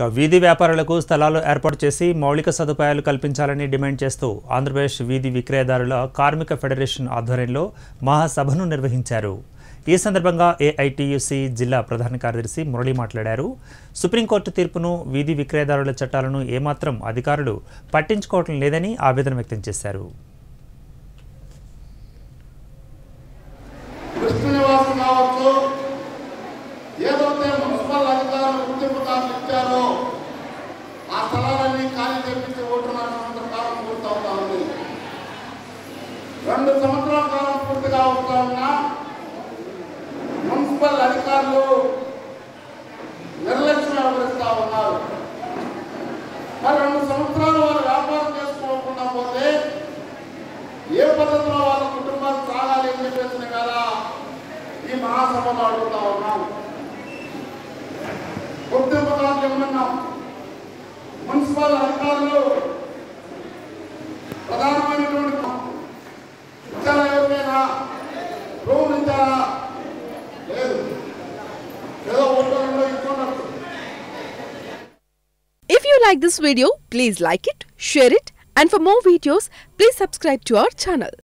వీధి వ్యాపారులకు స్థలాలు ఏర్పాటు చేసి మౌలిక సదుపాయాలు కల్పించాలని డిమాండ్ చేస్తూ ఆంధ్రప్రదేశ్ వీధి విక్రయదారుల కార్మిక ఫెడరేషన్ ఆధ్వర్యంలో మహాసభను నిర్వహించారు। ఈ సందర్భంగా ఏఐటియుసి జిల్లా ప్రధాన కార్యదర్శి మురళి మాట్లాడారు। సుప్రీంకోర్టు తీర్పును వీధి విక్రయదారుల చట్టాలను ఏమాత్రం అధికారులు పట్టించుకోవడం లేదని ఆవేదన వ్యక్తం చేశారు। ఏదైతే మున్సిపల్ అధికారులు గుర్తింపు కార్డులు ఇచ్చారో ఆ స్థలాలన్నీ ఖాళీ చేపించి ఓటున్న సంవత్సరం కాలం పూర్తవుతా ఉంది। 2 సంవత్సరాల కాలం పూర్తిగా అవుతా ఉన్నా మున్సిపల్ అధికారులు నిర్లక్ష్యం వ్యవహరిస్తూ ఉన్నారు। మరి 2 సంవత్సరాలు వారు వ్యాపారం చేసుకోకుండా పోతే ఏ పద్ధతిలో వాళ్ళ కుటుంబాలు సాగాలి అని చెప్పేసిన కదా ఈ మహాసభలో అడుగుతా ఉన్నాం। గుర్తింపు కార్డులు ఇవ్వమన్నాం। మున్సిపల్ అధికారులు ప్రధానమైనటువంటి ఇచ్చారా? ఎవరికైనా రూమ్ ఇచ్చారా? లేదు, ఏదో ఓటర్లో ఇస్తున్నట్టు। If you like this video, please like it, share it, and for more videos, please subscribe to our channel.